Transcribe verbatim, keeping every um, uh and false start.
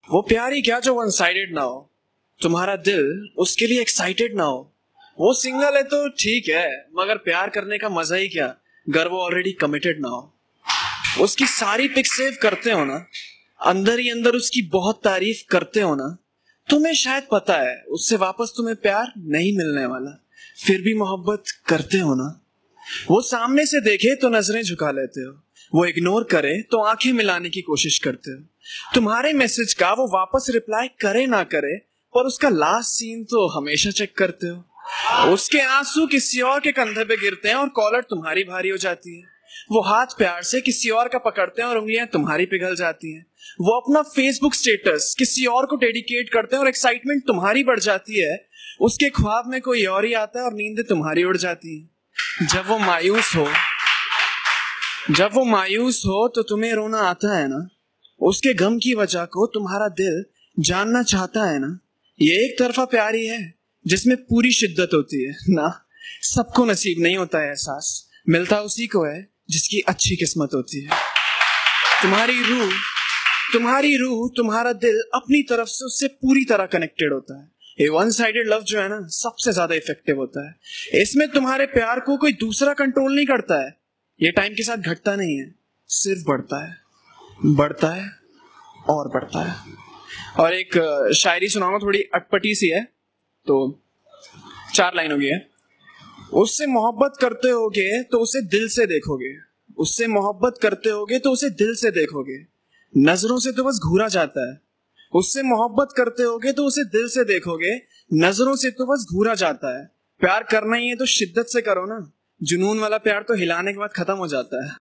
वो प्यार ही क्या जो वन साइडेड ना हो, तुम्हारा दिल उसके लिए एक्साइटेड ना हो। वो सिंगल है तो ठीक है, मगर प्यार करने का मजा ही क्या अगर वो ऑलरेडी कमिटेड ना हो। उसकी सारी पिक सेव करते हो ना, अंदर ही अंदर उसकी बहुत तारीफ करते हो ना। तुम्हें शायद पता है उससे वापस तुम्हें प्यार नहीं मिलने वाला, फिर भी मोहब्बत करते हो ना। वो सामने से देखे तो नजरें झुका लेते हो, वो इग्नोर करे तो आंखें मिलाने की कोशिश करते हो। तुम्हारे मैसेज का वो वापस रिप्लाई करे ना करे, पर उसका लास्ट सीन तो हमेशा चेक करते हो। उसके आंसू किसी और के कंधे पे गिरते हैं और कॉलर तुम्हारी भारी हो जाती है। वो हाथ प्यार से किसी और का पकड़ते हैं और उंगलियां तुम्हारी पिघल जाती हैं। वो अपना फेसबुक स्टेटस किसी और को डेडिकेट करते हैं और एक्साइटमेंट तुम्हारी बढ़ जाती है। उसके ख्वाब में कोई और ही आता है और नींदें तुम्हारी उड़ जाती है। जब वो मायूस हो जब वो मायूस हो तो तुम्हें रोना आता है ना। उसके गम की वजह को तुम्हारा दिल जानना चाहता है ना। ये एक तरफा प्यार ही है जिसमें पूरी शिद्दत होती है ना। सबको नसीब नहीं होता है एहसास, मिलता उसी को है जिसकी अच्छी किस्मत होती है। तुम्हारी रूह तुम्हारी रूह तुम्हारा दिल अपनी तरफ से उससे पूरी तरह कनेक्टेड होता है। ये वन साइडेड लव जो है ना, सबसे ज्यादा इफेक्टिव होता है। इसमें तुम्हारे प्यार को कोई दूसरा कंट्रोल नहीं करता है। ये टाइम के साथ घटता नहीं है, सिर्फ बढ़ता है, बढ़ता है और बढ़ता है। और एक शायरी सुनाऊंगा, थोड़ी अटपटी सी है, तो चार लाइन हो गई है। उससे मोहब्बत करते होगे तो उसे दिल से देखोगे, उससे मोहब्बत करते होगे तो उसे दिल से देखोगे, नजरों से तो बस घूरा जाता है। उससे मोहब्बत करते होगे तो उसे दिल से देखोगे, नजरों से तो बस घूरा जाता है। प्यार करना ही है तो शिद्दत से करो ना, जुनून वाला प्यार तो हिलाने के बाद खत्म हो जाता है।